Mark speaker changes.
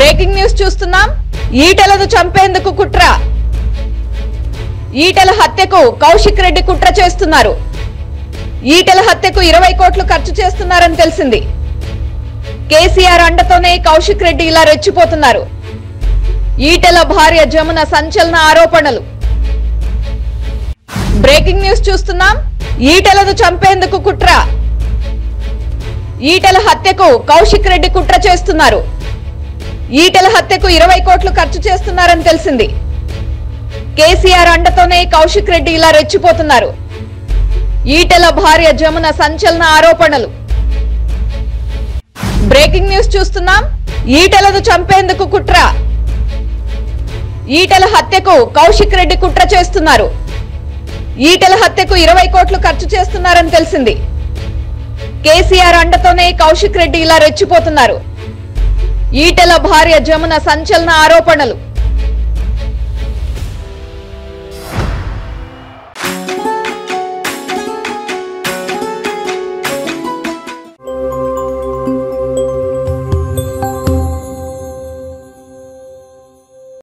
Speaker 1: Breaking news చూస్తున్నాం. ఈటెలను చంపేందుకు కుట్ర. ఈటెల హత్యకు కౌశిక్ రెడ్డి కుట్ర చేస్తున్నారు. ఈటెల హత్యకు 20 కోట్లు ఖర్చు చేస్తున్నారని తెలిసింది. కేసీఆర్ అండతోనే కౌశిక్ రెడ్డి ఇలా రెచ్చిపోతున్నారు. ఈటెల భార్య జమున సంచలన ఆరోపణలు. బ్రేకింగ్ న్యూస్ చూస్తున్నాం. ఈటెలను చంపేందుకు కుట్ర. ఈటెల హత్యకు కౌశిక్ రెడ్డి కుట్ర చేస్తున్నారు. ఈటెల హత్యకు 20 కోట్లు ఖర్చు చేస్తున్నారని తెలిసింది. కేసీఆర్ అండతోనే కౌశిక్ రెడ్డి ఇలా రెచ్చిపోతున్నారు. ఈటెల భార్య జమున సంచలన ఆరోపణలు. బ్రేకింగ్ న్యూస్ చూస్తున్నాం. ఈటెలను చంపేందుకు కుట్ర. ఈటెల హత్యకు కౌశిక్ రెడ్డి కుట్ర చేస్తున్నారు. ఈటెల హత్యకు 20 కోట్లు ఖర్చు చేస్తున్నారని తెలిసింది. కేసీఆర్ అండతోనే కౌశిక్ రెడ్డి ఇలా రెచ్చిపోతున్నారు. ఈటెల భార్య జమున సంచలన ఆరోపణలు.